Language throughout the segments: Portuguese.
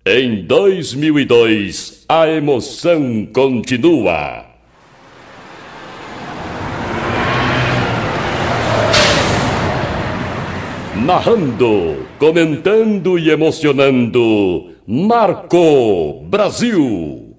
Em 2002, a emoção continua. Narrando, comentando e emocionando, Marco Brasil.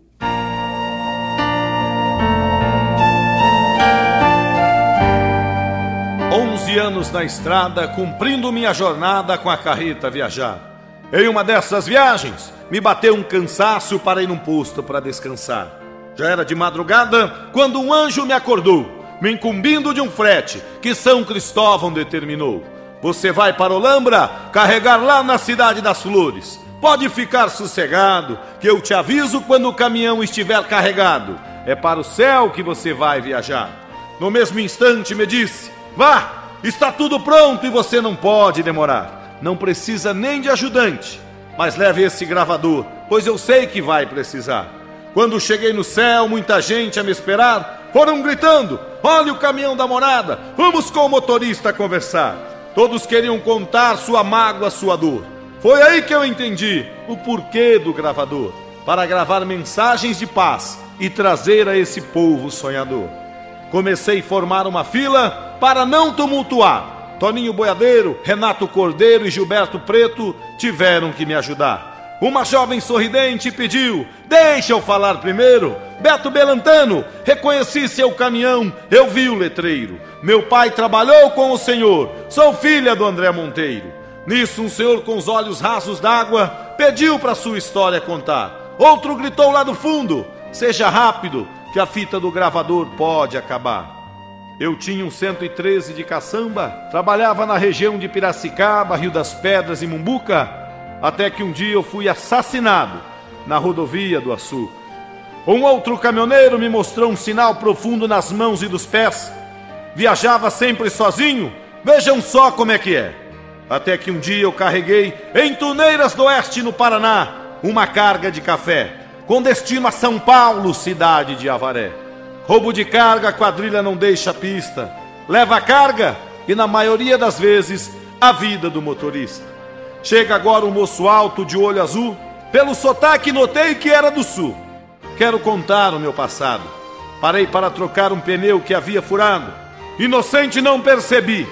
Anos na estrada, cumprindo minha jornada com a carreta viajar. Em uma dessas viagens, me bateu um cansaço para ir num posto para descansar. Já era de madrugada quando um anjo me acordou, me incumbindo de um frete que São Cristóvão determinou. Você vai para Olambra, carregar lá na cidade das flores. Pode ficar sossegado, que eu te aviso quando o caminhão estiver carregado. É para o céu que você vai viajar. No mesmo instante me disse: vá! Está tudo pronto e você não pode demorar. Não precisa nem de ajudante, mas leve esse gravador, pois eu sei que vai precisar. Quando cheguei no céu, muita gente a me esperar foram gritando: olha o caminhão da morada, vamos com o motorista conversar. Todos queriam contar sua mágoa, sua dor. Foi aí que eu entendi o porquê do gravador, para gravar mensagens de paz e trazer a esse povo sonhador. Comecei a formar uma fila para não tumultuar. Toninho Boiadeiro, Renato Cordeiro e Gilberto Preto tiveram que me ajudar. Uma jovem sorridente pediu: deixa eu falar primeiro. Beto Belantano, reconheci seu caminhão, eu vi o letreiro. Meu pai trabalhou com o senhor, sou filha do André Monteiro. Nisso um senhor com os olhos rasos d'água pediu para sua história contar. Outro gritou lá do fundo: seja rápido, que a fita do gravador pode acabar. Eu tinha um 113 de caçamba, trabalhava na região de Piracicaba, Rio das Pedras e Mumbuca, até que um dia eu fui assassinado na rodovia do Açúcar. Um outro caminhoneiro me mostrou um sinal profundo nas mãos e dos pés. Viajava sempre sozinho, vejam só como é que é. Até que um dia eu carreguei em Tuneiras do Oeste, no Paraná, uma carga de café, com destino a São Paulo, cidade de Avaré. Roubo de carga, a quadrilha não deixa pista. Leva a carga e, na maioria das vezes, a vida do motorista. Chega agora um moço alto, de olho azul. Pelo sotaque notei que era do sul. Quero contar o meu passado. Parei para trocar um pneu que havia furado. Inocente, não percebi.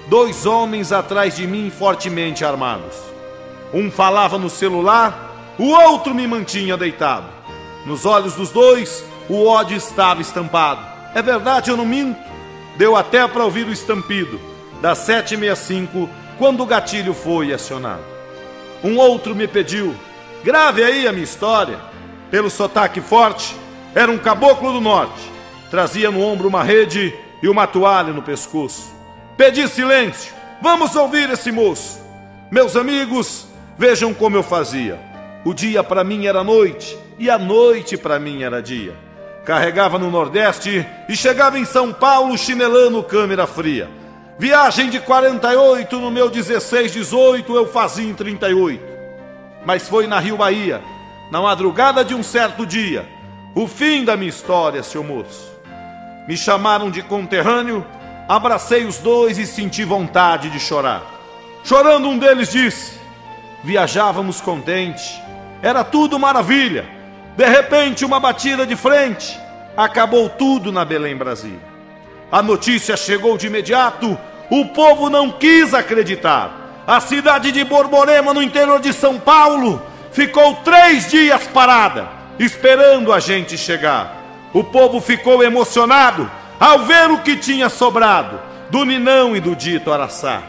2 homens atrás de mim, fortemente armados. Um falava no celular, o outro me mantinha deitado. Nos olhos dos dois, o ódio estava estampado. É verdade, eu não minto. Deu até para ouvir o estampido das 7h65, quando o gatilho foi acionado. Um outro me pediu: grave aí a minha história. Pelo sotaque forte, era um caboclo do norte. Trazia no ombro uma rede e uma toalha no pescoço. Pedi silêncio, vamos ouvir esse moço. Meus amigos, vejam como eu fazia. O dia para mim era noite e a noite para mim era dia. Carregava no Nordeste e chegava em São Paulo chinelando câmera fria. Viagem de 48, no meu 16, 18 eu fazia em 38. Mas foi na Rio Bahia, na madrugada de um certo dia, o fim da minha história, seu moço. Me chamaram de conterrâneo, abracei os dois e senti vontade de chorar. Chorando, um deles disse: viajávamos contente, era tudo maravilha. De repente, uma batida de frente, acabou tudo na Belém, Brasília. A notícia chegou de imediato, o povo não quis acreditar. A cidade de Borborema, no interior de São Paulo, ficou 3 dias parada, esperando a gente chegar. O povo ficou emocionado ao ver o que tinha sobrado do Ninão e do dito Araçá.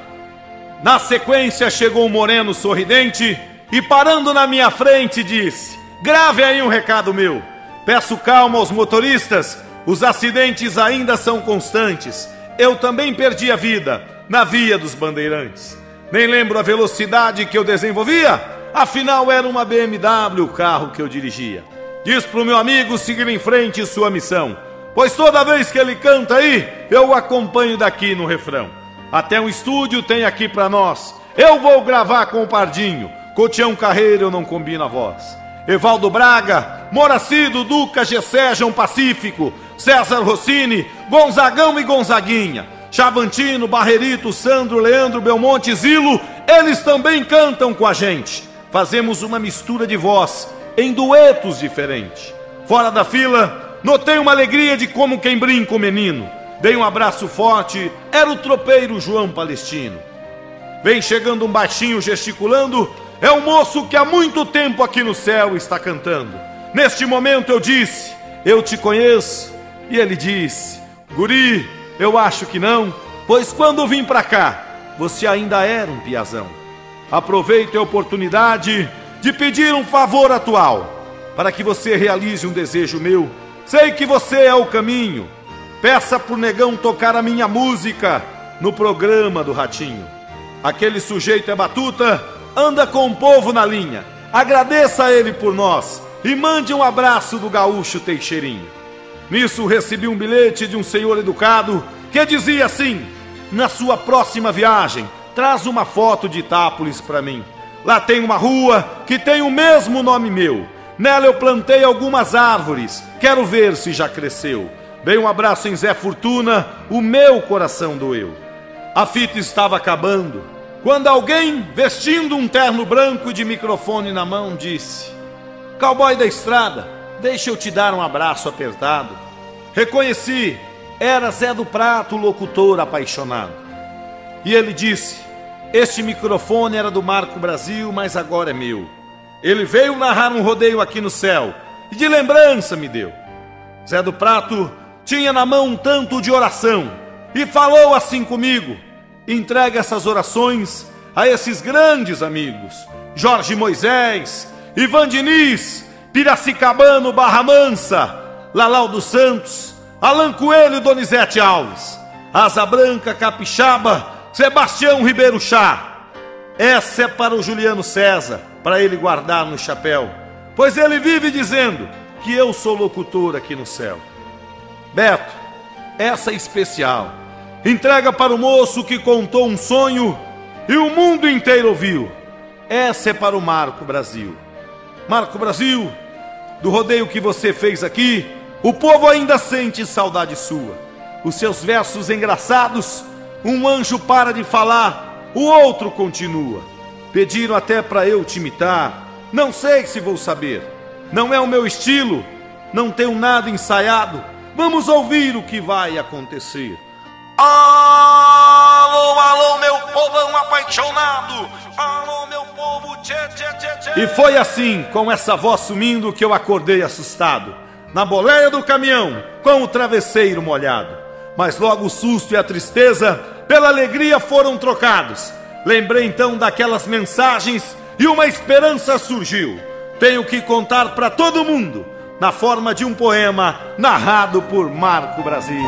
Na sequência chegou um moreno sorridente e, parando na minha frente, disse: grave aí um recado meu. Peço calma aos motoristas, os acidentes ainda são constantes. Eu também perdi a vida na via dos Bandeirantes. Nem lembro a velocidade que eu desenvolvia, afinal era uma BMW o carro que eu dirigia. Diz pro meu amigo seguir em frente sua missão, pois toda vez que ele canta aí, eu o acompanho daqui no refrão. Até um estúdio tem aqui pra nós, eu vou gravar com o Pardinho. Cotião Carreiro eu não combino a voz. Evaldo Braga, Moracido, Duca, Gessé, João Pacífico, César Rossini, Gonzagão e Gonzaguinha, Chavantino, Barrerito, Sandro, Leandro, Belmonte, Zilo, eles também cantam com a gente. fazemos uma mistura de voz em duetos diferentes. Fora da fila, notei uma alegria de como quem brinca o menino. Dei um abraço forte, era o tropeiro João Palestino. Vem chegando um baixinho gesticulando, é o moço que há muito tempo aqui no céu está cantando. Neste momento eu disse, eu te conheço, e ele disse, guri, eu acho que não, pois quando vim pra cá, você ainda era um piazão. Aproveito a oportunidade de pedir um favor atual, para que você realize um desejo meu. Sei que você é o caminho. Peça pro negão tocar a minha música no programa do Ratinho. Aquele sujeito é batuta, anda com o povo na linha. Agradeça a ele por nós e mande um abraço do gaúcho Teixeirinho. Nisso recebi um bilhete de um senhor educado que dizia assim, na sua próxima viagem, traz uma foto de Itápolis para mim. Lá tem uma rua que tem o mesmo nome meu. Nela eu plantei algumas árvores, quero ver se já cresceu. Veio um abraço em Zé Fortuna, o meu coração doeu. A fita estava acabando, quando alguém, vestindo um terno branco e de microfone na mão, disse, cowboy da estrada, deixa eu te dar um abraço apertado. Reconheci, era Zé do Prato, o locutor apaixonado. E ele disse, este microfone era do Marco Brasil, mas agora é meu. Ele veio narrar um rodeio aqui no céu e de lembrança me deu. Zé do Prato tinha na mão um tanto de oração e falou assim comigo, entrega essas orações a esses grandes amigos, Jorge Moisés, Ivan Diniz, Piracicabano, Barra Mansa, Lalau dos Santos, Alan Coelho e Donizete Alves, Asa Branca, Capixaba, Sebastião Ribeiro Chá. Essa é para o Juliano César, para ele guardar no chapéu, pois ele vive dizendo que eu sou locutor aqui no céu. Beto, essa é especial. Entrega para o moço que contou um sonho e o mundo inteiro ouviu. Essa é para o Marco Brasil. Marco Brasil, do rodeio que você fez aqui, o povo ainda sente saudade sua. Os seus versos engraçados, um anjo para de falar, o outro continua. Pediram até para eu te imitar, não sei se vou saber. Não é o meu estilo, não tenho nada ensaiado. Vamos ouvir o que vai acontecer. Alô, alô, meu povão apaixonado. Alô, meu povo, tchê, tchê, tchê, tchê. E foi assim, com essa voz sumindo, que eu acordei assustado, na boleia do caminhão, com o travesseiro molhado. Mas logo o susto e a tristeza pela alegria foram trocados. Lembrei então daquelas mensagens e uma esperança surgiu. Tenho que contar para todo mundo, na forma de um poema narrado por Marco Brasil.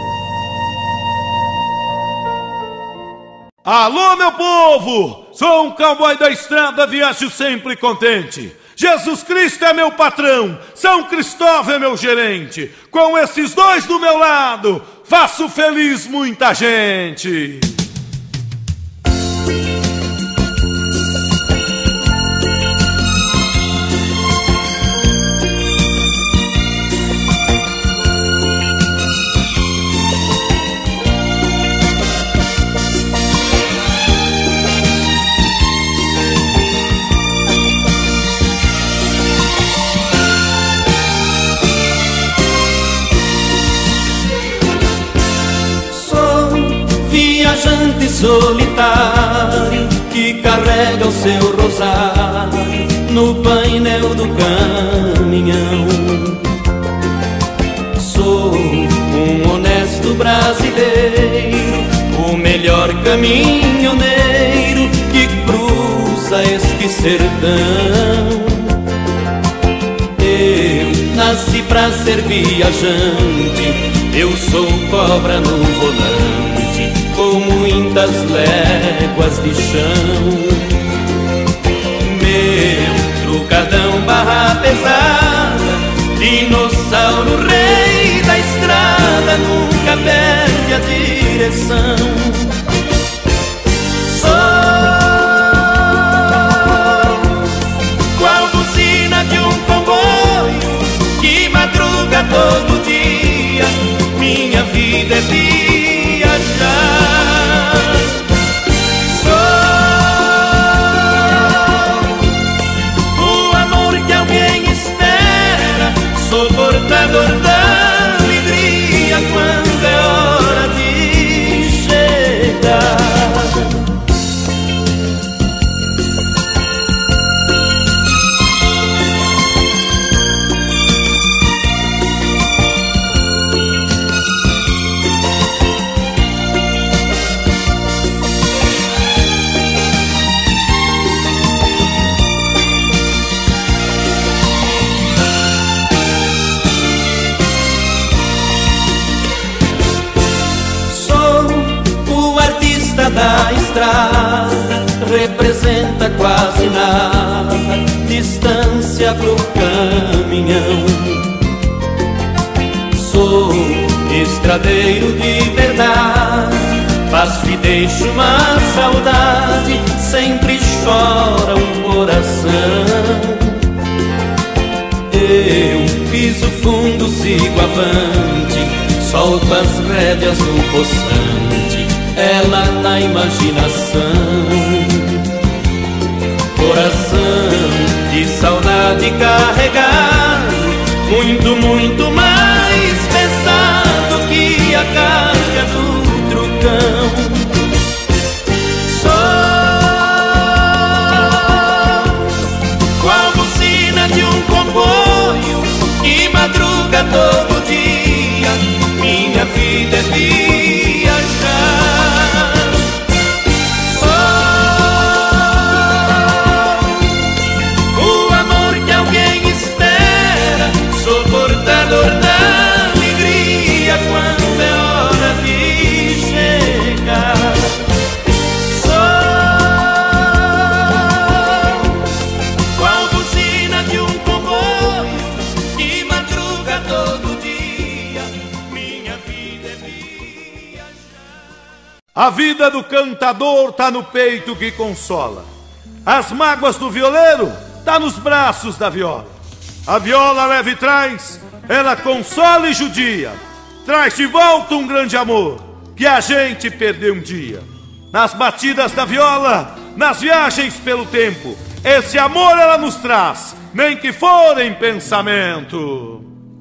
Alô, meu povo! Sou um cowboy da estrada, viajo sempre contente. Jesus Cristo é meu patrão, São Cristóvão é meu gerente. Com esses dois do meu lado, faço feliz muita gente. Viajante solitário que carrega o seu rosário no painel do caminhão. Sou um honesto brasileiro, o melhor caminhoneiro que cruza este sertão. Eu nasci pra ser viajante, eu sou cobra no volante, com muitas léguas de chão. Meu trucadão barra pesada, dinossauro rei da estrada, nunca perde a direção. Sou qual buzina de um comboio que madruga todo dia, minha vida é viajar. estrada representa quase nada, distância pro caminhão. Sou estradeiro de verdade, faço e deixo uma saudade, sempre chora um coração. Eu piso fundo, sigo avante, solto as rédeas no poçante, ela na imaginação. Coração de saudade carregado, muito, muito mais pesado que a carga do trucão. Sou qual buzina de um comboio que madruga todo dia, minha vida é viajar. Portador da alegria quando é hora de chegar. Sou qual buzina de um comboio que madruga todo dia, minha vida é viajar. A vida do cantador tá no peito que consola, as mágoas do violeiro tá nos braços da viola. A viola leva e traz, ela consola e judia, traz de volta um grande amor que a gente perdeu um dia. Nas batidas da viola, nas viagens pelo tempo, esse amor ela nos traz, nem que for em pensamento.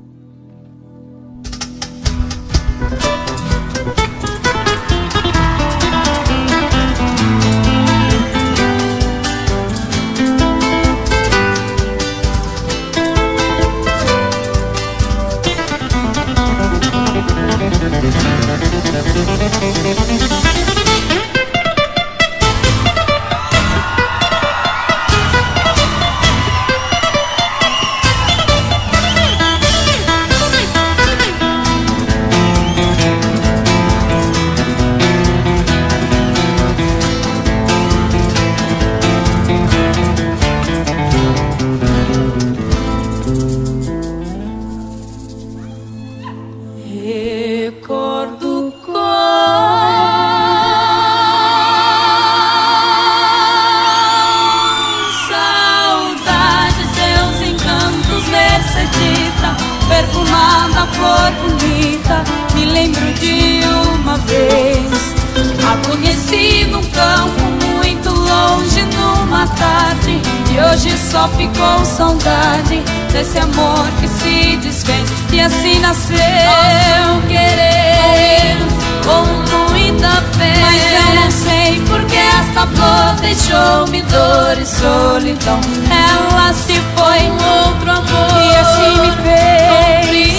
Perfumada flor bonita, me lembro de uma vez. A conheci num campo muito longe numa tarde, e hoje só ficou saudade desse amor que se desfez. E assim nasceu nosso querer com muita fé. Mas eu não sei porque esta flor deixou-me dor e solidão. Ela se foi com outro amor e assim me fez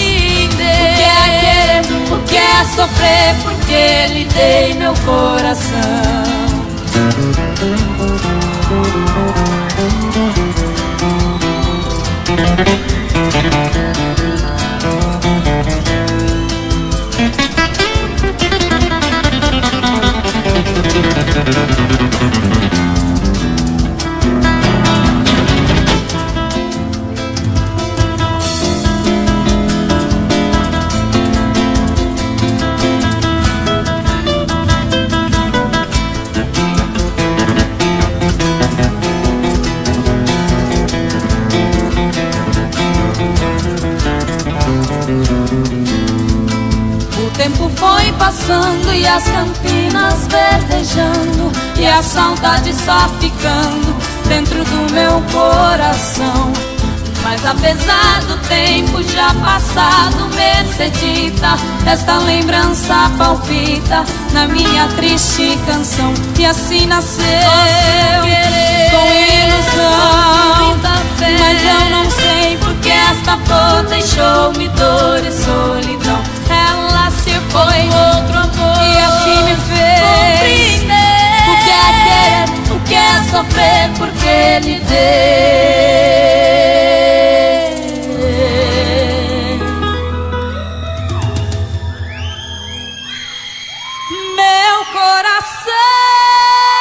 o que é sofrer, porque lhe dei meu coração. O tempo foi passando e as campinas verdejando, e a saudade só ficando dentro do meu coração. Mas apesar do tempo já passado, Mercedita, esta lembrança palpita na minha triste canção. E assim nasceu com ilusão, mas eu não sei porque esta flor deixou-me dor e solidão. Ela se foi com outro amor e assim me fez compreender o que é querer, o que é sofrer, porque lhe dei meu coração.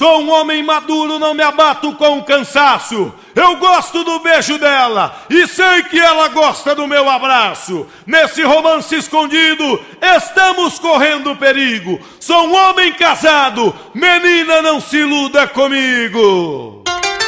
Sou um homem maduro, não me abato com o cansaço. Eu gosto do beijo dela e sei que ela gosta do meu abraço. Nesse romance escondido, estamos correndo perigo. Sou um homem casado, menina, não se iluda comigo.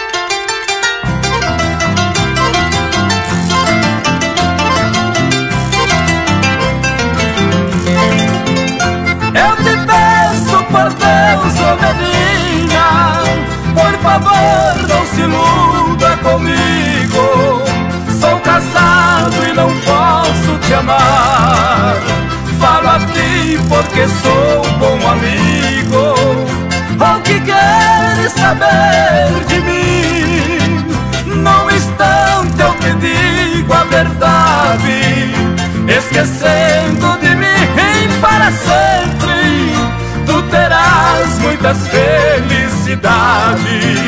Eu te peço por Deus, oh menina, por favor não se iluda comigo. Sou casado e não posso te amar. Falo a ti porque sou um bom amigo. O que queres saber de mim? Num instante eu te digo a verdade. Esquecendo de mim para sempre, tu terás muitas felicidades.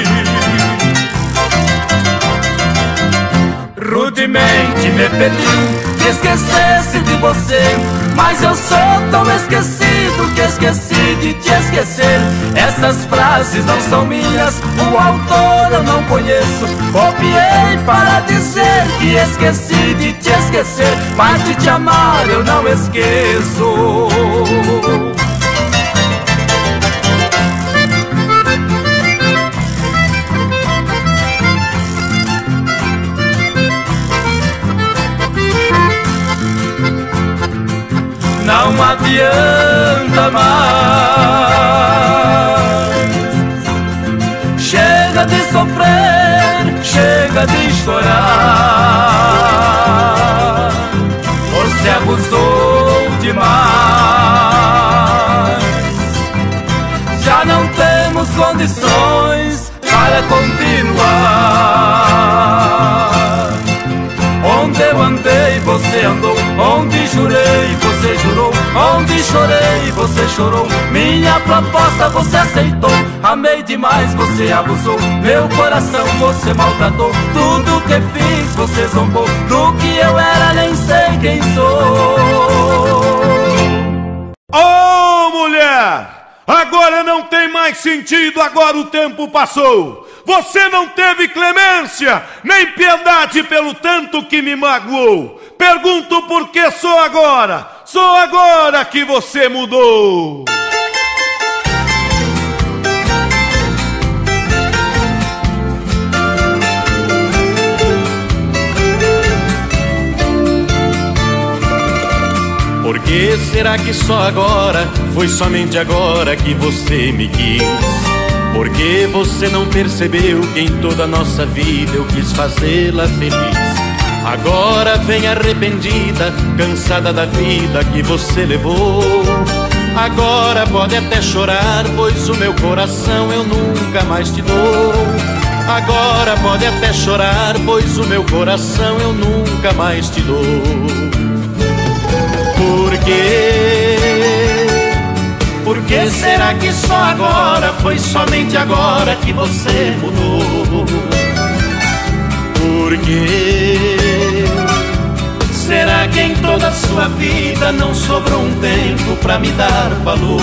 Rudemente me pediu que esquecesse de você, mas eu sou tão esquecido que esqueci de te esquecer. Essas frases não são minhas, o autor eu não conheço. Copiei para dizer que esqueci de te esquecer, mas de te amar eu não esqueço. Não adianta mais. Chega de sofrer, chega de chorar. Você abusou demais. Já não temos condições para continuar. Onde eu andei, você andou. Onde jurei, você jurou. Onde chorei, você chorou. Minha proposta você aceitou. Amei demais, você abusou. Meu coração você maltratou. Tudo que fiz, você zombou. Do que eu era, nem sei quem sou. Oh, mulher! Agora não tem mais sentido, agora o tempo passou. Você não teve clemência, nem piedade pelo tanto que me magoou. Pergunto por que só agora que você mudou. Por que será que só agora, foi somente agora que você me quis? Por que você não percebeu que em toda a nossa vida eu quis fazê-la feliz? Agora vem arrependida, cansada da vida que você levou. Agora pode até chorar, pois o meu coração eu nunca mais te dou. Agora pode até chorar, pois o meu coração eu nunca mais te dou. Por quê? Por que será que só agora, foi somente agora que você mudou? Por quê? Será que em toda a sua vida não sobrou um tempo pra me dar valor?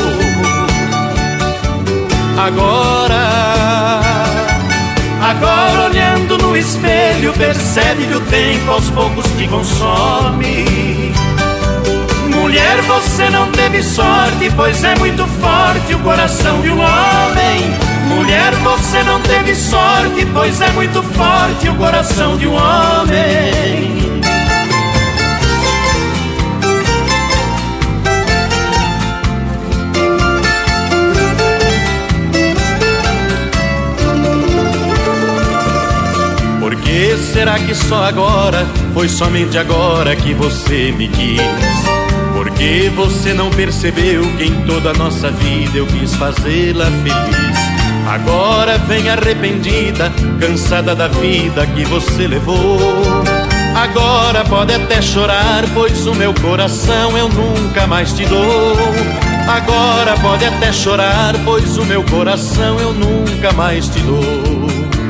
Agora olhando no espelho percebe que o tempo aos poucos te consome. Mulher, você não teve sorte, pois é muito forte o coração de um homem. Mulher, você não teve sorte, pois é muito forte o coração de um homem. Por que será que só agora, foi somente agora que você me quis? Por que você não percebeu que em toda a nossa vida eu quis fazê-la feliz? Agora vem arrependida, cansada da vida que você levou. Agora pode até chorar, pois o meu coração eu nunca mais te dou. Agora pode até chorar, pois o meu coração eu nunca mais te dou.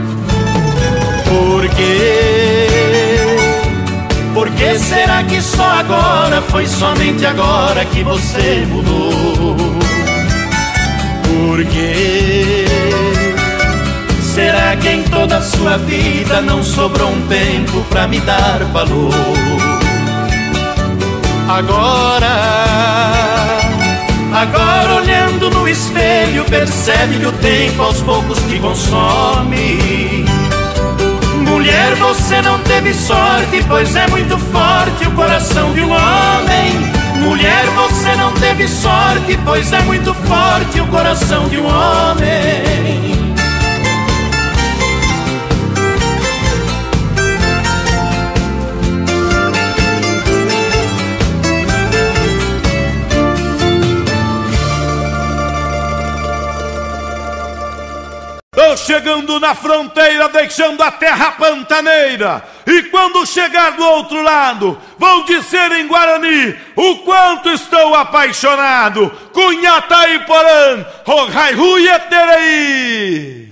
Por quê? Por que será que só agora, foi somente agora que você mudou? Por quê? Será que em toda a sua vida não sobrou um tempo pra me dar valor? Agora olhando no espelho, percebe que o tempo aos poucos te consome. Mulher, você não teve sorte, pois é muito forte o coração de um homem. Mulher, você não teve sorte, pois é muito forte o coração de um homem. Tô chegando na fronteira, deixando a terra pantaneira. E quando chegar do outro lado, vou dizer em Guarani o quanto estou apaixonado. Cunhataí porã, rogai ruia terei.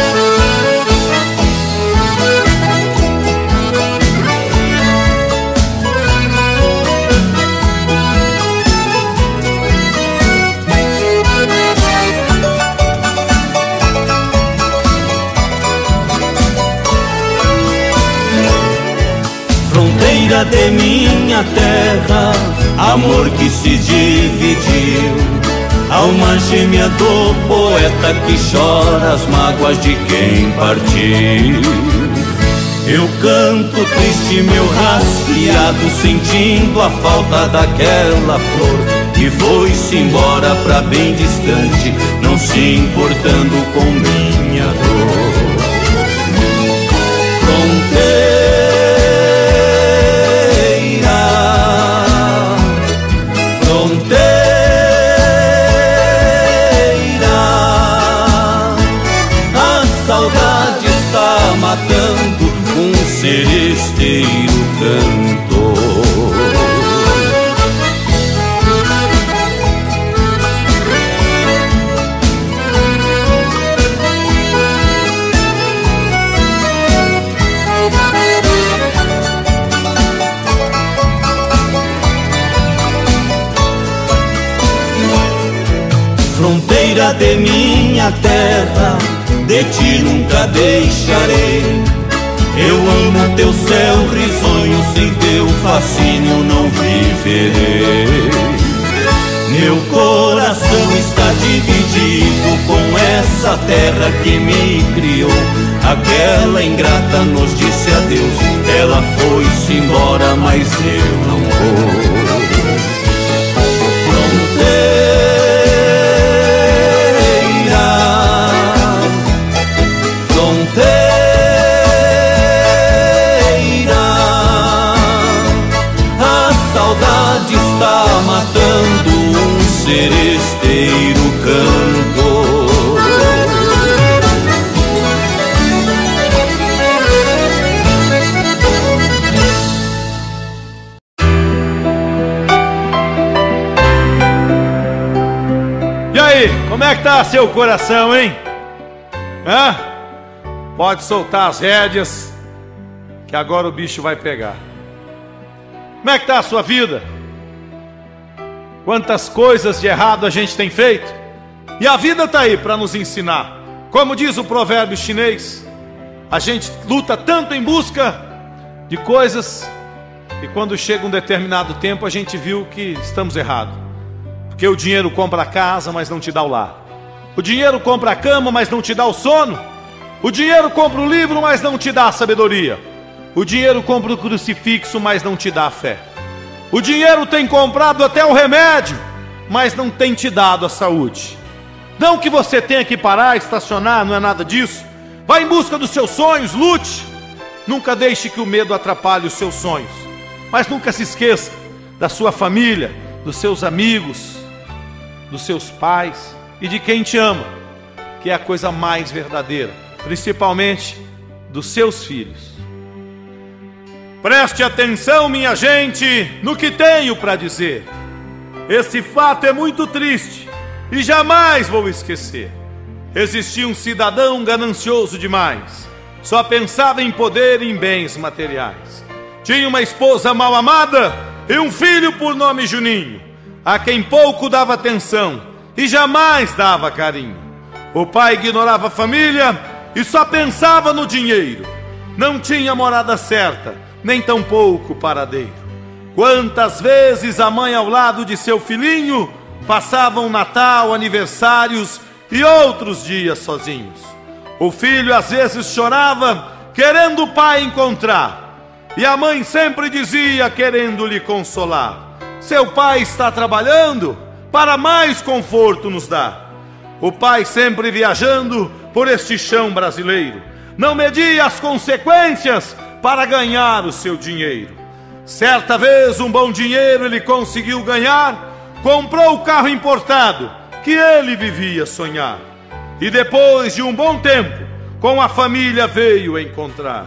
Fronteira de minha terra, amor que se dividiu, alma gêmea do poeta que chora as mágoas de quem partiu. Eu canto triste meu rasgueado, sentindo a falta daquela flor que foi-se embora pra bem distante, não se importando com minha dor. Seresteiro cantor. Fronteira de minha terra, de ti nunca deixarei. Eu amo teu céu risonho, sem teu fascínio não viverei. Meu coração está dividido com essa terra que me criou. Aquela ingrata nos disse adeus, ela foi-se embora, mas eu não vou. Matando um seresteiro cantor. E aí, como é que tá seu coração, hein? Hã? Pode soltar as rédeas, que agora o bicho vai pegar. Como é que tá a sua vida? Quantas coisas de errado a gente tem feito? E a vida está aí para nos ensinar. Como diz o provérbio chinês, a gente luta tanto em busca de coisas que quando chega um determinado tempo a gente viu que estamos errados. Porque o dinheiro compra a casa, mas não te dá o lar. O dinheiro compra a cama, mas não te dá o sono. O dinheiro compra o livro, mas não te dá a sabedoria. O dinheiro compra o crucifixo, mas não te dá a fé. O dinheiro tem comprado até o remédio, mas não tem te dado a saúde. Não que você tenha que parar, estacionar, não é nada disso. Vá em busca dos seus sonhos, lute. Nunca deixe que o medo atrapalhe os seus sonhos. Mas nunca se esqueça da sua família, dos seus amigos, dos seus pais e de quem te ama, que é a coisa mais verdadeira, principalmente dos seus filhos. Preste atenção, minha gente, no que tenho para dizer. Esse fato é muito triste e jamais vou esquecer. Existia um cidadão ganancioso demais, só pensava em poder e em bens materiais. Tinha uma esposa mal amada e um filho por nome Juninho, a quem pouco dava atenção e jamais dava carinho. O pai ignorava a família e só pensava no dinheiro. Não tinha morada certa, nem tampouco paradeiro. Quantas vezes a mãe ao lado de seu filhinho passavam Natal, aniversários e outros dias sozinhos. O filho às vezes chorava querendo o pai encontrar, e a mãe sempre dizia querendo lhe consolar: seu pai está trabalhando para mais conforto nos dar. O pai sempre viajando por este chão brasileiro, não media as consequências para ganhar o seu dinheiro. Certa vez um bom dinheiro ele conseguiu ganhar, comprou o carro importado que ele vivia sonhar. E depois de um bom tempo, com a família veio encontrar.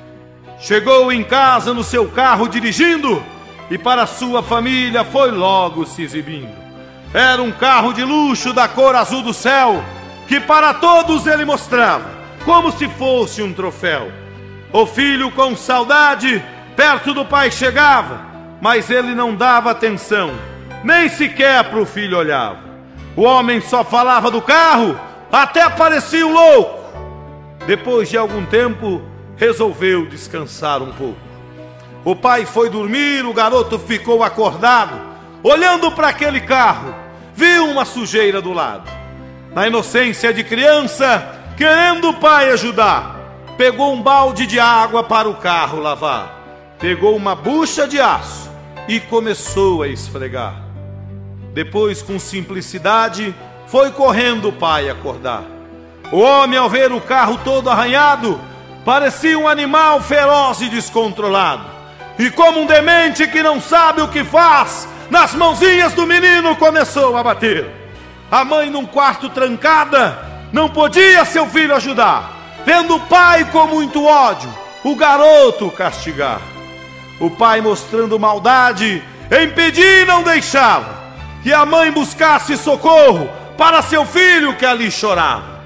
Chegou em casa no seu carro dirigindo, e para sua família foi logo se exibindo. Era um carro de luxo da cor azul do céu, que para todos ele mostrava, como se fosse um troféu. O filho com saudade perto do pai chegava, mas ele não dava atenção, nem sequer para o filho olhava. O homem só falava do carro, até parecia um louco. Depois de algum tempo, resolveu descansar um pouco. O pai foi dormir, o garoto ficou acordado, olhando para aquele carro, viu uma sujeira do lado. Na inocência de criança, querendo o pai ajudar, pegou um balde de água para o carro lavar. Pegou uma bucha de aço e começou a esfregar. Depois, com simplicidade, foi correndo o pai acordar. O homem, ao ver o carro todo arranhado, parecia um animal feroz e descontrolado. E como um demente que não sabe o que faz, nas mãozinhas do menino começou a bater. A mãe, num quarto trancada, não podia seu filho ajudar, vendo o pai com muito ódio o garoto castigar. O pai, mostrando maldade, impedir e não deixava que a mãe buscasse socorro para seu filho que ali chorava.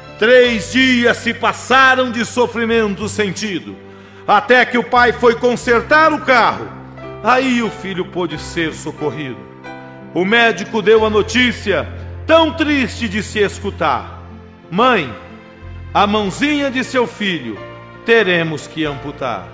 3 dias se passaram de sofrimento sentido, até que o pai foi consertar o carro. Aí o filho pôde ser socorrido. O médico deu a notícia, tão triste de se escutar: mãe, a mãozinha de seu filho teremos que amputar.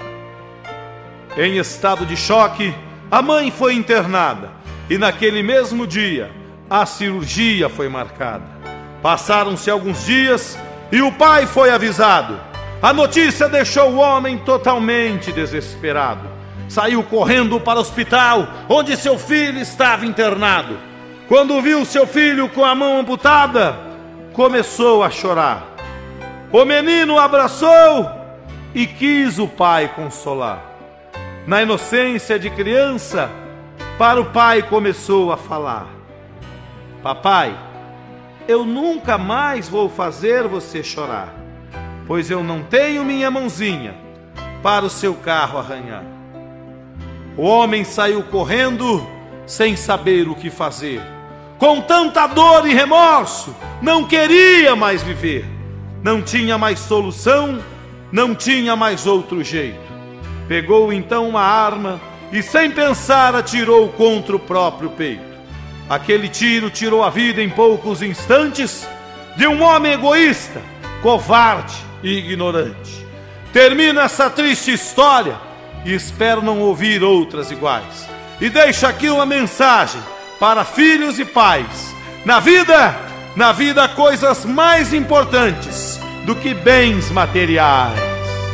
Em estado de choque, a mãe foi internada, e naquele mesmo dia a cirurgia foi marcada. Passaram-se alguns dias e o pai foi avisado. A notícia deixou o homem totalmente desesperado. Saiu correndo para o hospital onde seu filho estava internado. Quando viu seu filho com a mão amputada, começou a chorar. O menino o abraçou e quis o pai consolar. Na inocência de criança, para o pai começou a falar: papai, eu nunca mais vou fazer você chorar, pois eu não tenho minha mãozinha para o seu carro arranhar. O homem saiu correndo sem saber o que fazer. Com tanta dor e remorso, não queria mais viver. Não tinha mais solução, não tinha mais outro jeito. Pegou então uma arma e sem pensar atirou contra o próprio peito. Aquele tiro tirou a vida em poucos instantes de um homem egoísta, covarde e ignorante. Termina essa triste história e espero não ouvir outras iguais. E deixo aqui uma mensagem para filhos e pais: na vida coisas mais importantes do que bens materiais.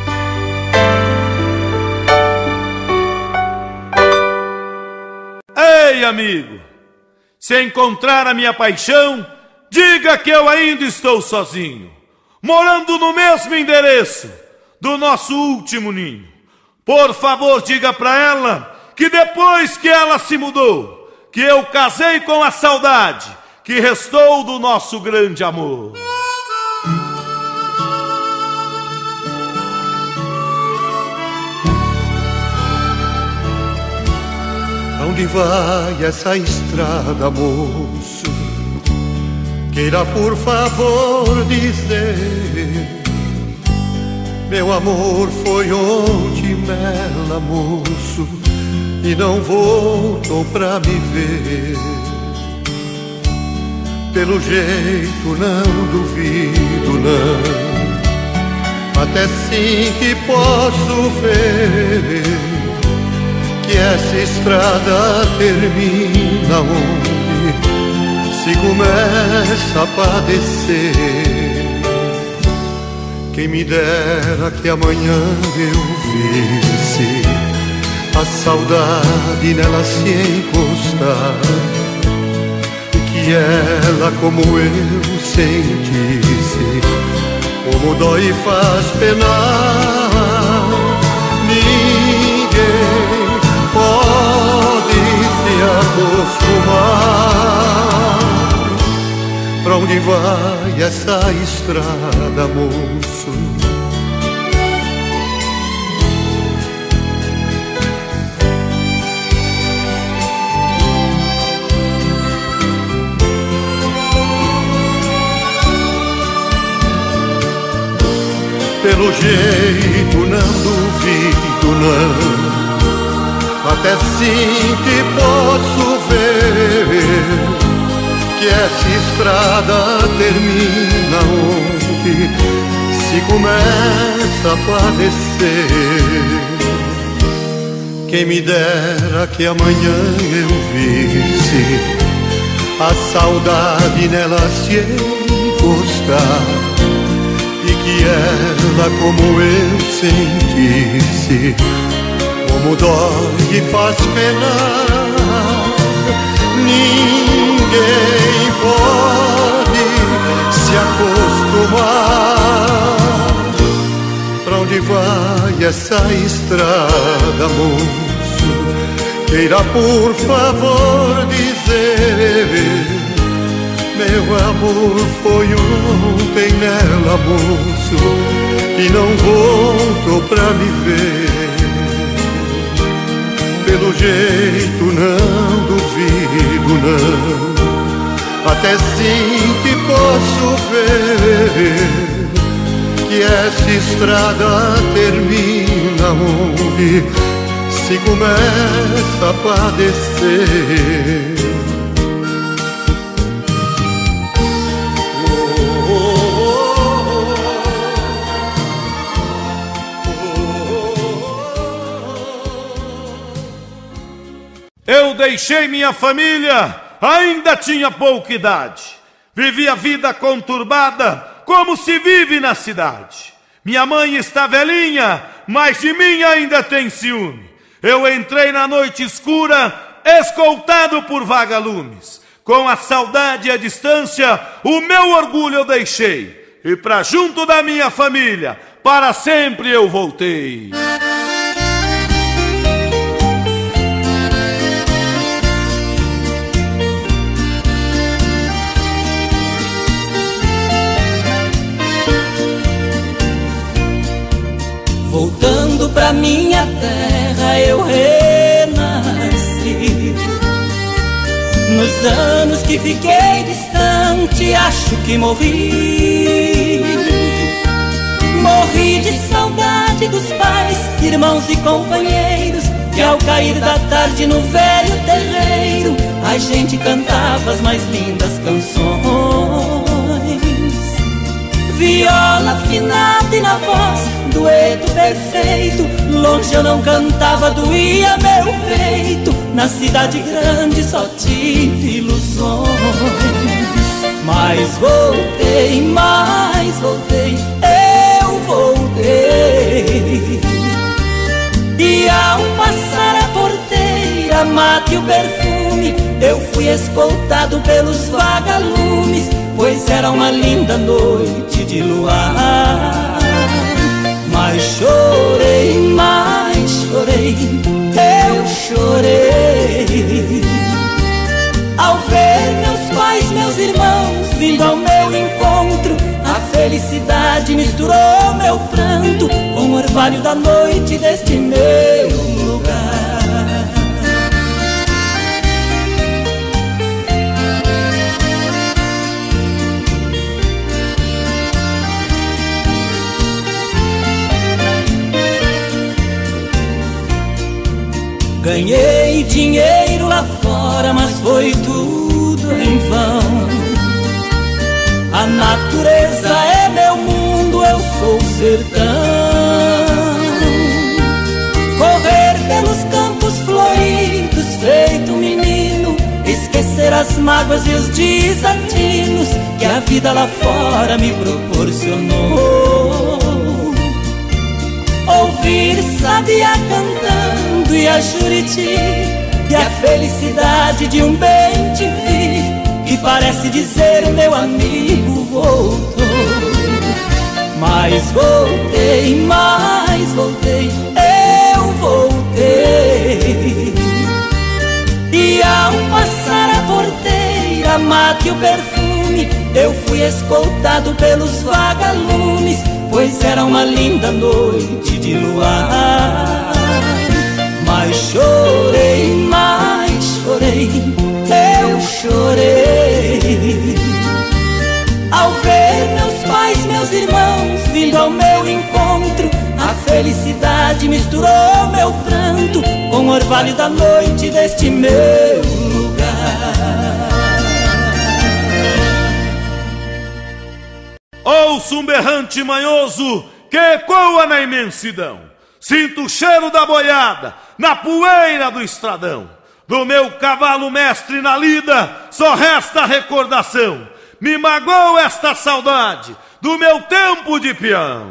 Ei, amigo, se encontrar a minha paixão, diga que eu ainda estou sozinho, morando no mesmo endereço do nosso último ninho. Por favor, diga para ela que depois que ela se mudou, que eu casei com a saudade que restou do nosso grande amor. Onde vai essa estrada, moço? Queira por favor dizer. Meu amor foi onde mela, moço, e não voltou pra me ver. Pelo jeito não duvido, não. Até sim que posso ver que essa estrada termina onde se começa a padecer. Quem me dera que amanhã eu visse a saudade nela se encostar, que ela como eu sentisse como dói e faz penar. Ninguém pode se acostumar. Pra onde vai essa estrada, moço? Pelo jeito não duvido, não. Até sim que posso ver que essa estrada termina onde se começa a padecer. Quem me dera que amanhã eu visse a saudade nela se encostar, e que ela como eu sentisse como dói e faz penar. Ninguém pode se acostumar. Pra onde vai essa estrada, moço? Queira por favor dizer: meu amor foi ontem nela, moço, e não voltou pra me ver. Pelo jeito não duvido, não. Até sim que posso ver que essa estrada termina onde se começa a padecer. Eu deixei minha família, ainda tinha pouca idade. Vivi a vida conturbada, como se vive na cidade. Minha mãe está velhinha, mas de mim ainda tem ciúme. Eu entrei na noite escura, escoltado por vagalumes. Com a saudade e a distância, o meu orgulho eu deixei. E pra junto da minha família, para sempre eu voltei. Voltando pra minha terra eu renasci. Nos anos que fiquei distante acho que morri. Morri de saudade dos pais, irmãos e companheiros, que ao cair da tarde no velho terreiro a gente cantava as mais lindas canções. Viola afinada e na voz, dueto perfeito. Longe eu não cantava, doía meu peito. Na cidade grande só tive ilusões. Mas voltei, eu voltei. E ao passar a porteira, mate e o perfume, eu fui escoltado pelos vagalumes, pois era uma linda noite de luar. Mas chorei, eu chorei, ao ver meus pais, meus irmãos vindo ao meu encontro. A felicidade misturou meu pranto com o orvalho da noite deste meu lugar. Ganhei dinheiro lá fora, mas foi tudo em vão. sertão. Correr pelos campos floridos feito um menino, esquecer as mágoas e os desatinos que a vida lá fora me proporcionou. Ouvir sabiá cantando e a Juriti, e a felicidade de um bem te vi, que parece dizer meu amigo voltou. Mas voltei, eu voltei. E ao passar a porteira, mate o perfume, eu fui escoltado pelos vagalumes, pois era uma linda noite de luar. Mas chorei, eu chorei ao ver meus pais, meus irmãos vindo ao meu encontro. A felicidade misturou meu pranto com o orvalho da noite deste meu lugar. Ouço um berrante manhoso que ecoa na imensidão. Sinto o cheiro da boiada na poeira do estradão. Do meu cavalo mestre na lida só resta a recordação. Me magoou esta saudade do meu tempo de peão.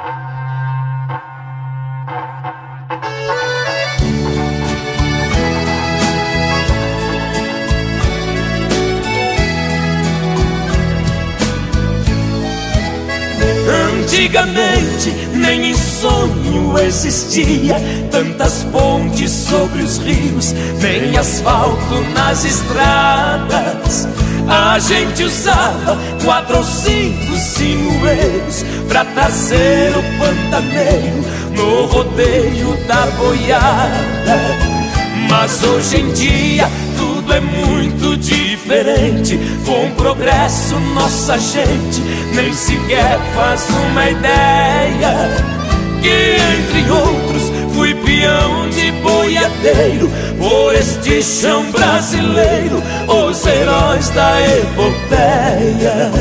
Antigamente nem em sonho existia tantas pontes sobre os rios, nem asfalto nas estradas. A gente usava 4 ou 5 sinueiros pra trazer o pantaneiro no rodeio da boiada. Mas hoje em dia tudo é muito diferente. Com o progresso nossa gente nem sequer faz uma ideia que, entre outros, fui peão de boiadeiro por este chão brasileiro, os heróis da epopeia.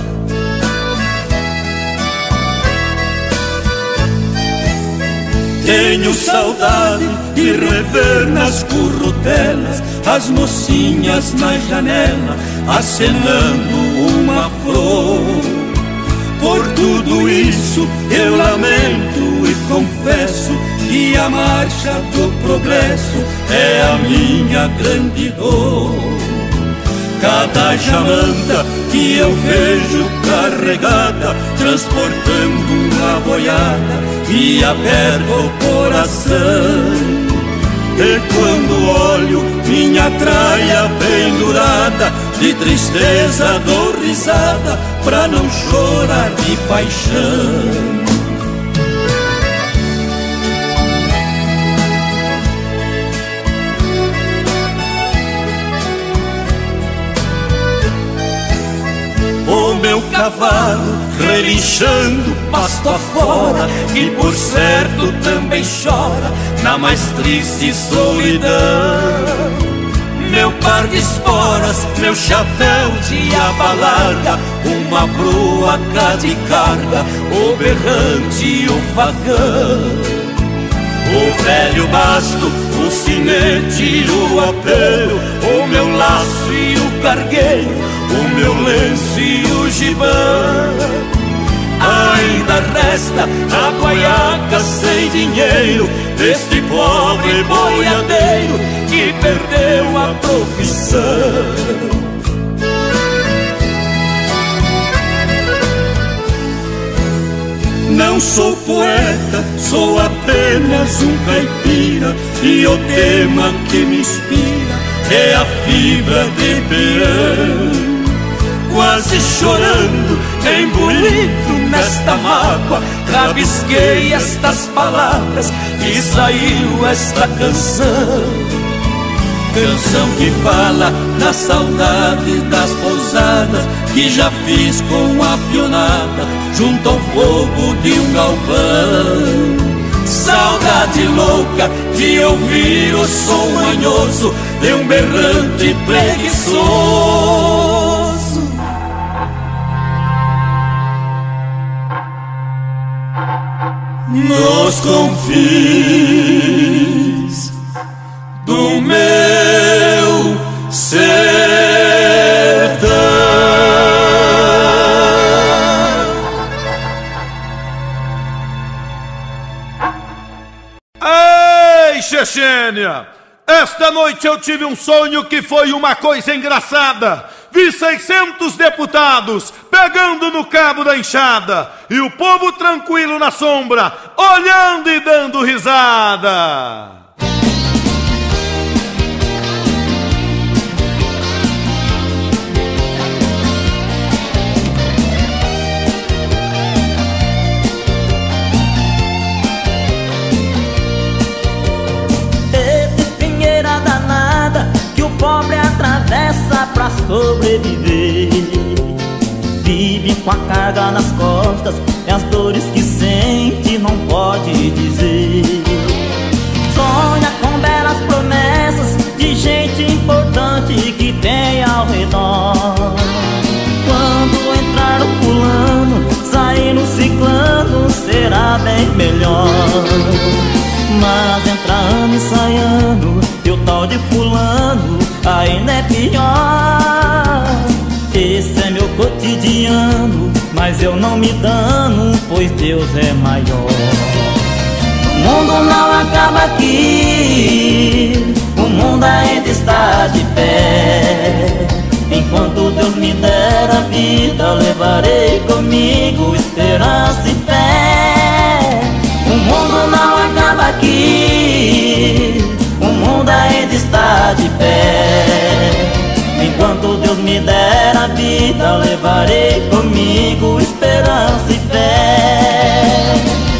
Tenho saudade de rever nas currutelas as mocinhas na janela acenando uma flor. Por tudo isso eu lamento e confesso que a marcha do progresso é a minha grande dor. Cada jamanta que eu vejo carregada, transportando uma boiada, me aperta o coração. E quando olho minha traia pendurada, de tristeza dou risada pra não chorar de paixão. O meu cavalo relinchando pasto afora, e por certo também chora na mais triste solidão. Meu par de esporas, meu chapéu de aba larga, uma proa cá de carga, o berrante e o facão. O velho basto, o sinete e o apelo, o meu laço e o cargueiro, o meu lenço e o gibão. Ainda resta a guaiaca sem dinheiro deste pobre boiadeiro que perdeu a profissão. Não sou poeta, sou apenas um caipira, e o tema que me inspira é a fibra de peão. Quase chorando, embolido nesta mágoa, rabisquei estas palavras e saiu esta canção. Canção que fala da saudade das pousadas que já fiz com a pionada junto ao fogo de um galpão. Saudade louca de ouvir o som manhoso de um berrante preguiçoso. nos confins do meu sertão. Ei, Chechênia! Esta noite eu tive um sonho que foi uma coisa engraçada. Vi 600 deputados pegando no cabo da enxada e o povo tranquilo na sombra, olhando e dando risada. Pobre atravessa pra sobreviver, vive com a carga nas costas e as dores que sente não pode dizer. Sonha com belas promessas de gente importante que tem ao redor. Quando entrar o fulano, sair no ciclano, será bem melhor. Mas entra ano e sai ano, e o tal de fulano ainda é pior. Esse é meu cotidiano, mas eu não me dano, pois Deus é maior. O mundo não acaba aqui, o mundo ainda está de pé. Enquanto Deus me der a vida, levarei comigo esperança e fé. O mundo não acaba aqui, o mundo ainda está de pé. Enquanto Deus me der a vida, levarei comigo esperança e fé.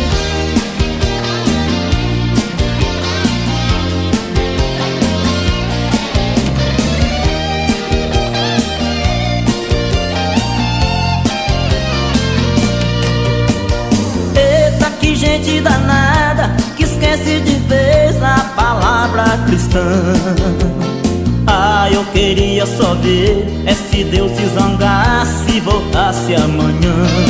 Eita, que gente danada que esquece de vez a palavra cristã. Ah, eu queria só ver se Deus se zangasse e voltasse amanhã.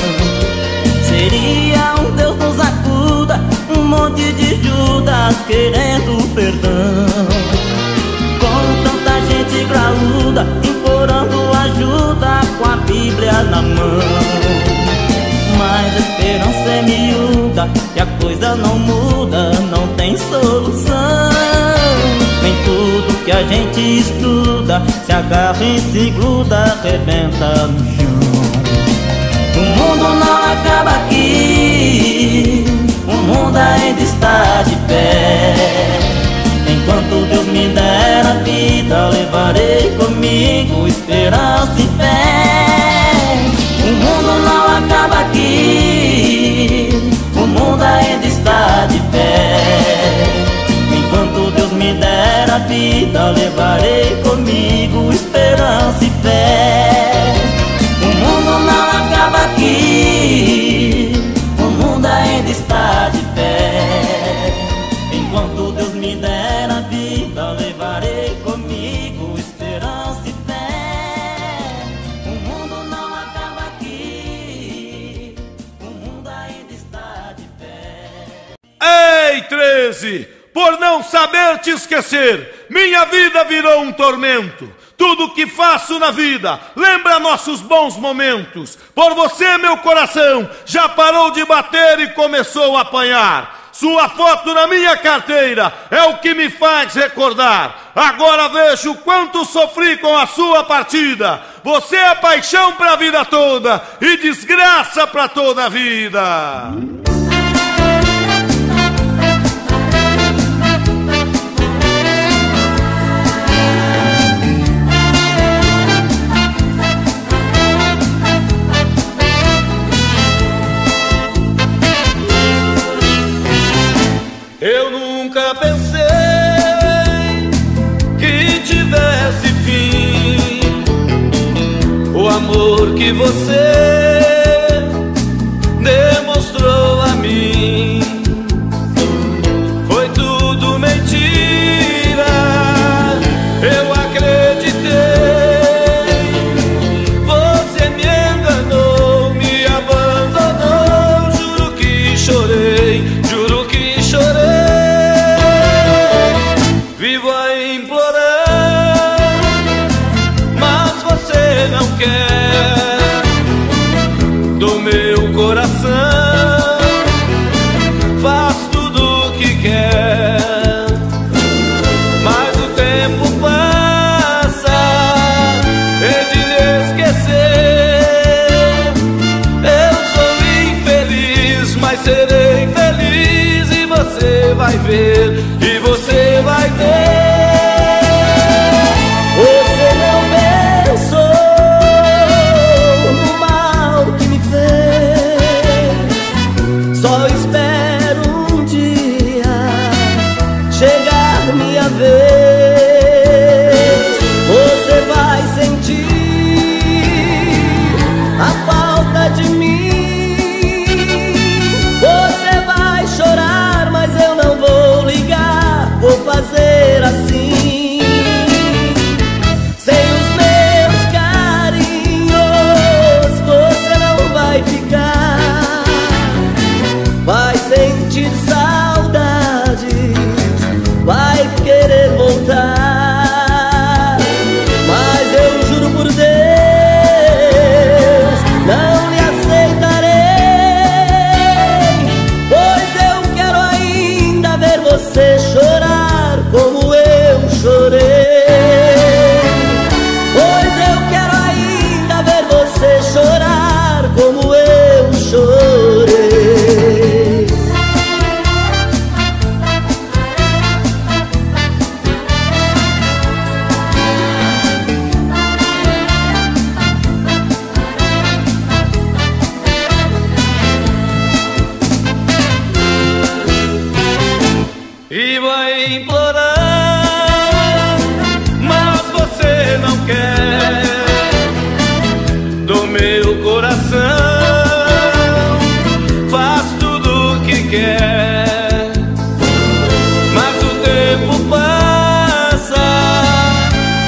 Seria um Deus nos acuda, um monte de Judas querendo perdão. Com tanta gente graúda implorando ajuda com a Bíblia na mão. Mas a esperança é miúda e a coisa não muda, não tem solução. Nem tudo que a gente estuda se agarra e se gruda, arrebenta no chão. O mundo não acaba aqui, o mundo ainda está de pé. Enquanto Deus me der a vida, levarei comigo esperança e fé. O mundo não acaba aqui, o mundo ainda está de pé. Enquanto Deus me der a vida, levarei comigo esperança e fé. O mundo não acaba aqui, o mundo ainda está de pé. Enquanto Deus me der a vida, levarei comigo esperança e fé. O mundo não acaba aqui, o mundo ainda está de pé. Ei, 13! Por não saber te esquecer, minha vida virou um tormento. Tudo que faço na vida lembra nossos bons momentos. Por você, meu coração já parou de bater e começou a apanhar. Sua foto na minha carteira é o que me faz recordar. Agora vejo quanto sofri com a sua partida. Você é paixão pra vida toda e desgraça pra toda a vida. Eu nunca pensei que tivesse fim. O amor que você demonstrou a mim foi tudo mentira. Eu acreditei, você me enganou, me abandonou. Juro que chorei, juro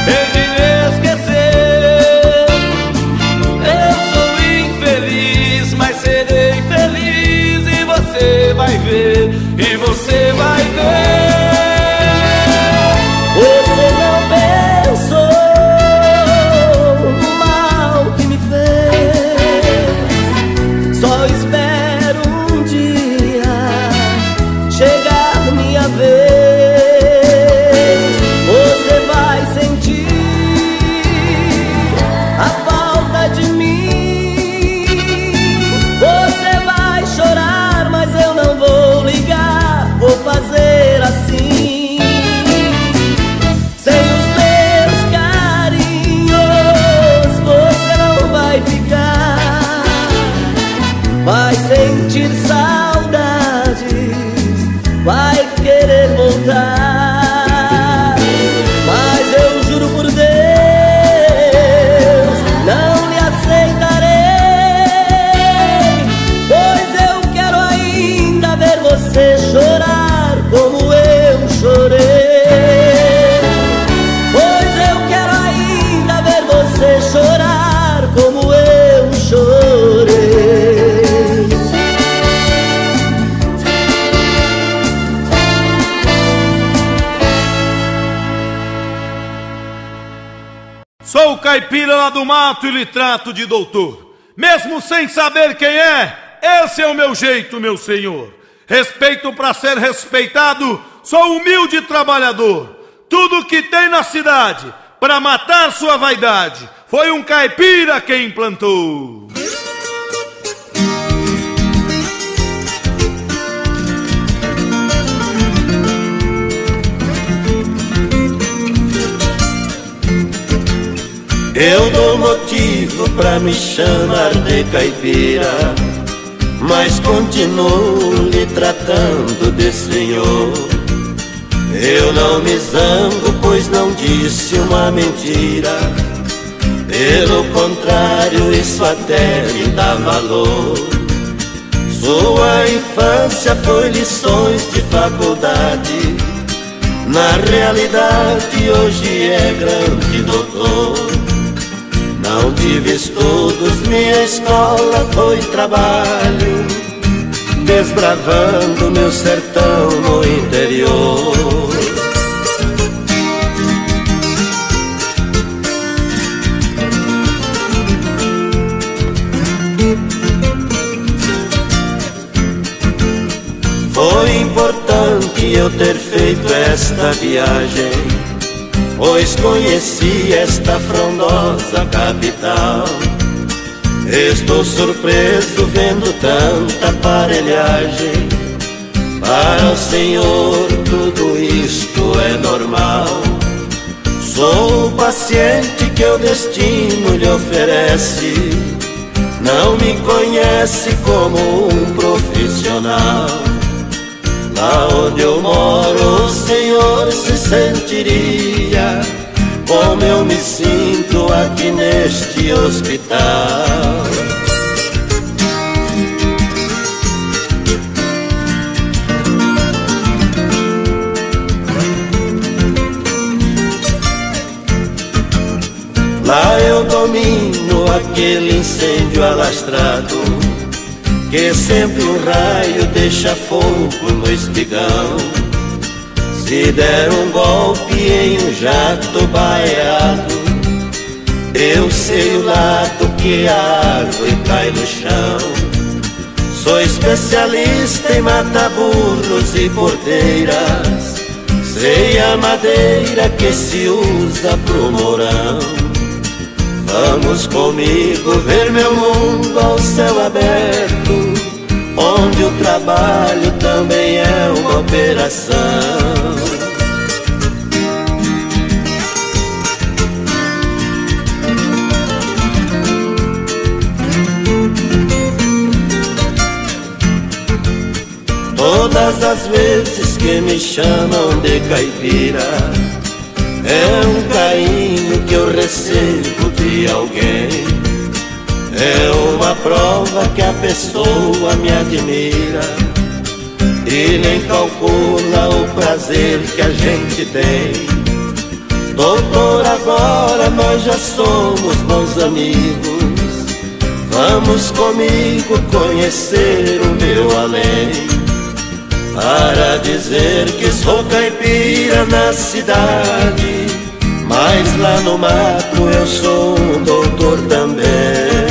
hei de me esquecer. Eu sou infeliz, mas serei feliz, e você vai ver, e você vai ver. Você não pensou no mal que me fez. Só espero um dia chegar minha vez. Você vai sentir a falta de mim. Você vai chorar, mas eu não vou ligar. Vou fazer assim. Sem os meus carinhos você não vai ficar. Vai sentir saudades, vai querer voltar. Mas eu juro por Deus, não lhe aceitarei, pois eu quero ainda ver você chorar como eu chorei. Pois eu quero ainda ver você chorar como eu chorei. Sou o caipira lá do mato e lhe trato de doutor. Mesmo sem saber quem é, esse é o meu jeito, meu senhor. Respeito pra ser respeitado, sou humilde trabalhador. Tudo que tem na cidade, pra matar sua vaidade, foi um caipira quem implantou. Eu dou motivo pra me chamar de caipira, mas continuo lhe tratando de senhor. Eu não me zango, pois não disse uma mentira. Pelo contrário, isso até me dá valor. Sua infância foi lições de faculdade, na realidade hoje é grande doutor. Não tive estudos, minha escola foi trabalho, desbravando meu sertão no interior. Foi importante eu ter feito esta viagem, pois conheci esta frondosa capital. Estou surpreso vendo tanta aparelhagem. Para o senhor tudo isto é normal. Sou o paciente que o destino lhe oferece. Não me conhece como um profissional. Lá onde eu moro o senhor se sentiria como eu me sinto aqui neste hospital. Lá eu domino aquele incêndio alastrado, que sempre um raio deixa fogo no espigão. Se der um golpe em um jato baiado, eu sei o lado que a árvore cai no chão. Sou especialista em matar burros e porteiras, sei a madeira que se usa pro morão. Vamos comigo ver meu mundo ao céu aberto, onde o trabalho também é uma operação. Todas as vezes que me chamam de caipira, é um carinho que eu recebo de alguém. É uma prova que a pessoa me admira e nem calcula o prazer que a gente tem. Doutor, agora nós já somos bons amigos. Vamos comigo conhecer o meu além, para dizer que sou caipira na cidade, mas lá no mato eu sou um doutor também.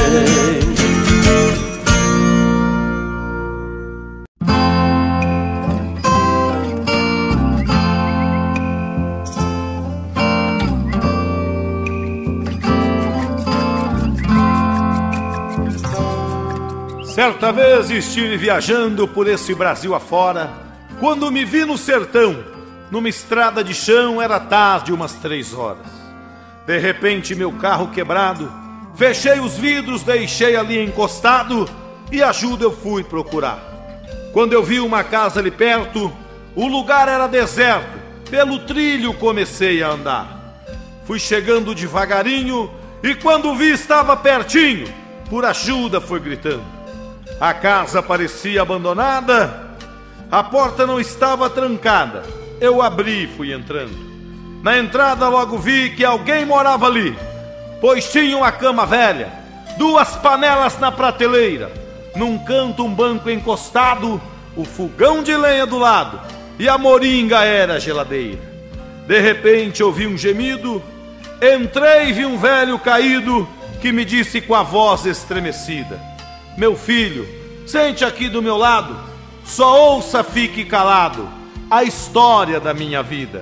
Certa vez estive viajando por esse Brasil afora, quando me vi no sertão, numa estrada de chão, era tarde, umas 3 horas. De repente meu carro quebrado, fechei os vidros, deixei ali encostado e ajuda eu fui procurar. Quando eu vi uma casa ali perto, o lugar era deserto, pelo trilho comecei a andar. Fui chegando devagarinho e quando vi estava pertinho, por ajuda fui gritando. A casa parecia abandonada, a porta não estava trancada. Eu abri e fui entrando. Na entrada logo vi que alguém morava ali, pois tinha uma cama velha, 2 panelas na prateleira, num canto um banco encostado, o fogão de lenha do lado, e a moringa era a geladeira. De repente ouvi um gemido, entrei e vi um velho caído que me disse com a voz estremecida: meu filho, sente aqui do meu lado, só ouça, fique calado, a história da minha vida.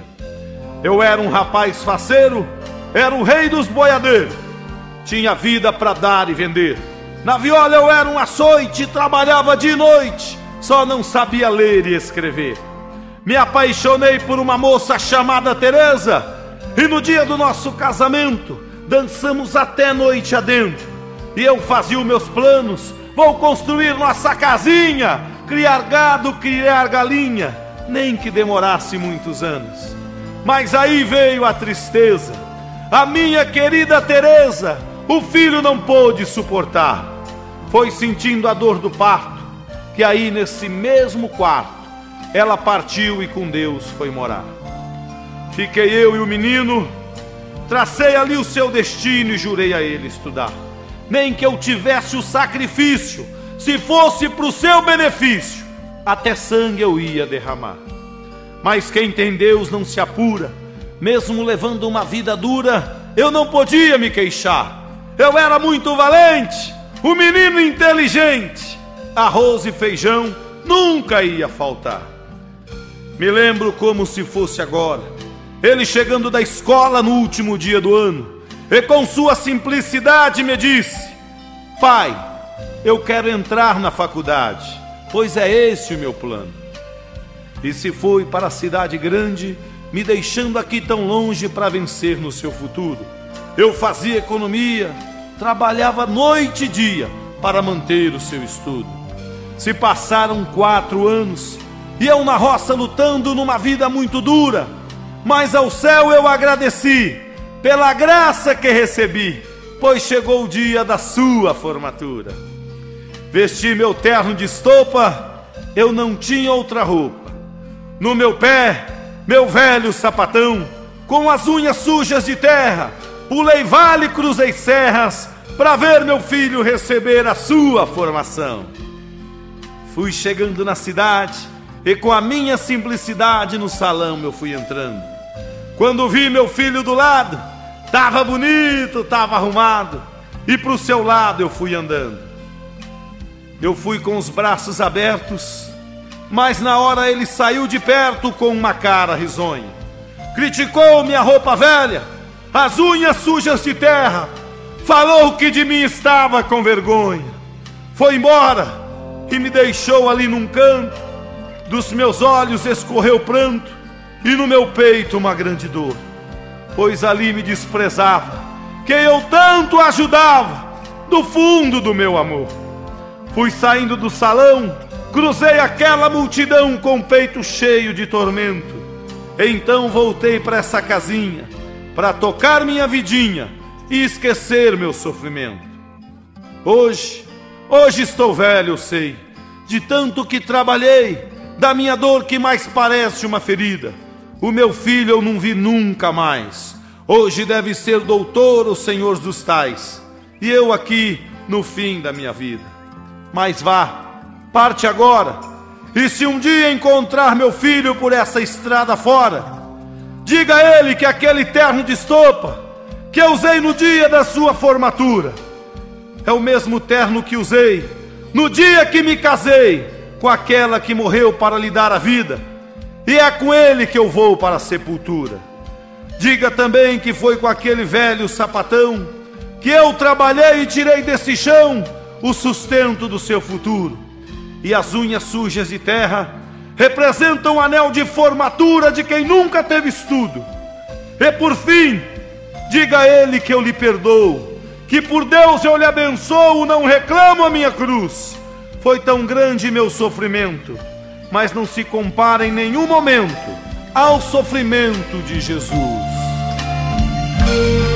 Eu era um rapaz faceiro, era o rei dos boiadeiros, tinha vida para dar e vender. Na viola eu era um açoite, trabalhava de noite, só não sabia ler e escrever. Me apaixonei por uma moça chamada Teresa, e no dia do nosso casamento dançamos até noite adentro. E eu fazia os meus planos: vou construir nossa casinha, criar gado, criar galinha, nem que demorasse muitos anos. Mas aí veio a tristeza, a minha querida Teresa, o filho não pôde suportar. Foi sentindo a dor do parto, que aí nesse mesmo quarto, ela partiu e com Deus foi morar. Fiquei eu e o menino, tracei ali o seu destino e jurei a ele estudar. Nem que eu tivesse o sacrifício, se fosse pro seu benefício, até sangue eu ia derramar. Mas quem tem Deus não se apura, mesmo levando uma vida dura, eu não podia me queixar. Eu era muito valente, um menino inteligente, arroz e feijão nunca ia faltar. Me lembro como se fosse agora, ele chegando da escola no último dia do ano, e com sua simplicidade me disse: pai, eu quero entrar na faculdade, pois é esse o meu plano. E se foi para a cidade grande, me deixando aqui tão longe para vencer no seu futuro. Eu fazia economia, trabalhava noite e dia para manter o seu estudo. Se passaram 4 anos, e eu na roça lutando numa vida muito dura, mas ao céu eu agradeci pela graça que recebi, pois chegou o dia da sua formatura. Vesti meu terno de estopa, eu não tinha outra roupa. No meu pé, meu velho sapatão, com as unhas sujas de terra, pulei vale, cruzei serras, para ver meu filho receber a sua formação. Fui chegando na cidade, e com a minha simplicidade no salão eu fui entrando. Quando vi meu filho do lado, tava bonito, tava arrumado, e pro seu lado eu fui andando. Eu fui com os braços abertos, mas na hora ele saiu de perto com uma cara risonha. Criticou minha roupa velha, as unhas sujas de terra, falou que de mim estava com vergonha. Foi embora e me deixou ali num canto, dos meus olhos escorreu pranto e no meu peito uma grande dor, pois ali me desprezava quem eu tanto ajudava, do fundo do meu amor. Fui saindo do salão, cruzei aquela multidão com o peito cheio de tormento. Então voltei para essa casinha, para tocar minha vidinha e esquecer meu sofrimento. Hoje estou velho, eu sei, de tanto que trabalhei, da minha dor que mais parece uma ferida. O meu filho eu não vi nunca mais, Hoje deve ser doutor o senhor dos tais, e eu aqui no fim da minha vida. Mas vá, parte agora, e se um dia encontrar meu filho por essa estrada fora, diga a ele que aquele terno de estopa que eu usei no dia da sua formatura é o mesmo terno que usei no dia que me casei com aquela que morreu para lhe dar a vida, e é com ele que eu vou para a sepultura. Diga também que foi com aquele velho sapatão que eu trabalhei e tirei desse chão o sustento do seu futuro. E as unhas sujas de terra representam o anel de formatura de quem nunca teve estudo. E por fim, diga a ele que eu lhe perdoo, que por Deus eu lhe abençoo, não reclamo a minha cruz. Foi tão grande meu sofrimento, mas não se compara em nenhum momento ao sofrimento de Jesus.